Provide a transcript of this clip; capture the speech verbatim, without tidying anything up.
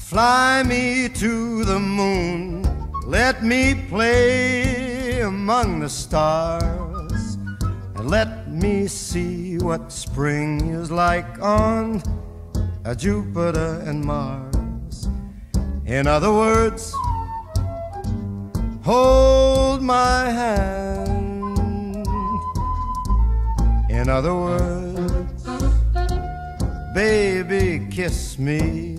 Fly me to the moon, let me play among the stars, and let me see what spring is like on a Jupiter and Mars. In other words, hold my hand. In other words, baby, kiss me.